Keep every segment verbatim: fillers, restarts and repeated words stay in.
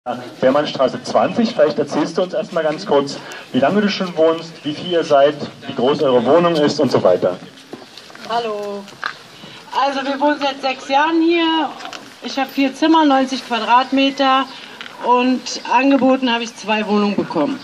Beermannstraße zwanzig. Vielleicht erzählst du uns erstmal ganz kurz, wie lange du schon wohnst, wie viel ihr seid, wie groß eure Wohnung ist und so weiter. Hallo. Also wir wohnen seit sechs Jahren hier. Ich habe vier Zimmer, neunzig Quadratmeter und angeboten habe ich zwei Wohnungen bekommen.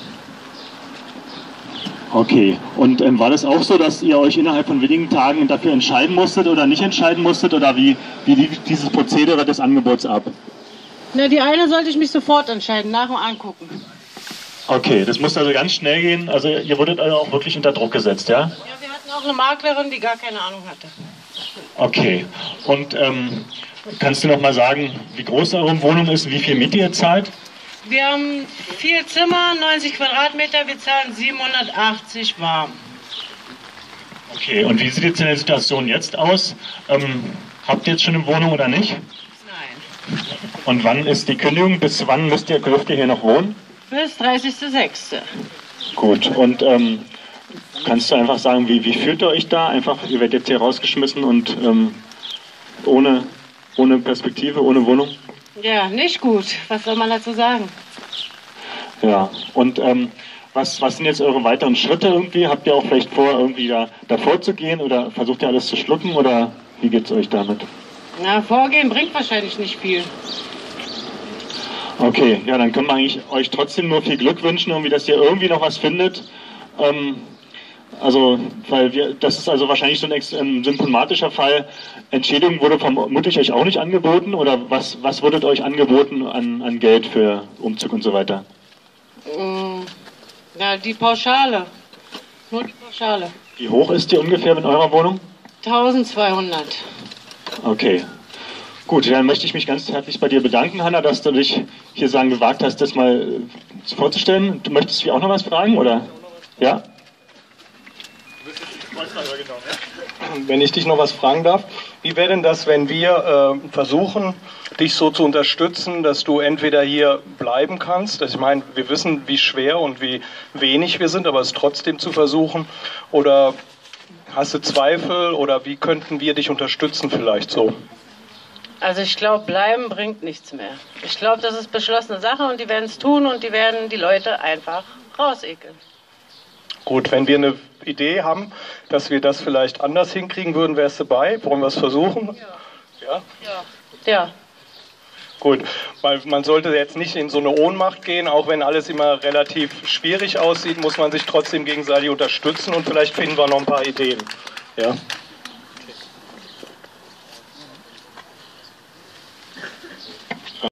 Okay, und ähm, war das auch so, dass ihr euch innerhalb von wenigen Tagen dafür entscheiden musstet oder nicht entscheiden musstet, oder wie, wie lief dieses Prozedere des Angebots ab? Na, die eine sollte ich mich sofort entscheiden, nach dem Angucken. Okay, das musste also ganz schnell gehen, also ihr wurdet also auch wirklich unter Druck gesetzt, ja? Ja, wir hatten auch eine Maklerin, die gar keine Ahnung hatte. Okay, und ähm, kannst du noch mal sagen, wie groß eure Wohnung ist, wie viel Miete ihr zahlt? Wir haben vier Zimmer, neunzig Quadratmeter, wir zahlen siebenhundertachtzig warm. Okay, und wie sieht jetzt die Situation jetzt aus? Ähm, habt ihr jetzt schon eine Wohnung oder nicht? Nein. Und wann ist die Kündigung? Bis wann müsst ihr, dürft ihr hier noch wohnen? Bis dreißigster sechster Gut, und ähm, kannst du einfach sagen, wie, wie fühlt ihr euch da? Einfach, ihr werdet jetzt hier rausgeschmissen und ähm, ohne, ohne Perspektive, ohne Wohnung? Ja, nicht gut. Was soll man dazu sagen? Ja, und ähm, was, was sind jetzt eure weiteren Schritte irgendwie? Habt ihr auch vielleicht vor, irgendwie da davor zu gehen oder versucht ihr alles zu schlucken oder wie geht es euch damit? Na, vorgehen bringt wahrscheinlich nicht viel. Okay, ja, dann können wir eigentlich euch trotzdem nur viel Glück wünschen, irgendwie, dass ihr irgendwie noch was findet. Ähm, also, weil wir, das ist also wahrscheinlich so ein ähm, symptomatischer Fall. Entschädigung wurde vermutlich euch auch nicht angeboten, oder was, was wurde euch angeboten an, an Geld für Umzug und so weiter? Ja, die Pauschale. Nur die Pauschale. Wie hoch ist die ungefähr in eurer Wohnung? eintausendzweihundert. Okay. Gut, dann möchte ich mich ganz herzlich bei dir bedanken, Hanna, dass du dich hier sagen gewagt hast, das mal vorzustellen. Du möchtest mich auch noch was fragen, oder? Ja? Wenn ich dich noch was fragen darf, wie wäre denn das, wenn wir äh, versuchen, dich so zu unterstützen, dass du entweder hier bleiben kannst, also ich meine, wir wissen, wie schwer und wie wenig wir sind, aber es trotzdem zu versuchen, oder hast du Zweifel, oder wie könnten wir dich unterstützen vielleicht so? Also ich glaube, bleiben bringt nichts mehr. Ich glaube, das ist beschlossene Sache und die werden es tun und die werden die Leute einfach rausekeln. Gut, wenn wir eine Idee haben, dass wir das vielleicht anders hinkriegen würden, wärst du bei? Wollen wir es versuchen? Ja. Ja? Ja. Ja. Gut, weil man sollte jetzt nicht in so eine Ohnmacht gehen, auch wenn alles immer relativ schwierig aussieht, muss man sich trotzdem gegenseitig unterstützen und vielleicht finden wir noch ein paar Ideen. Ja.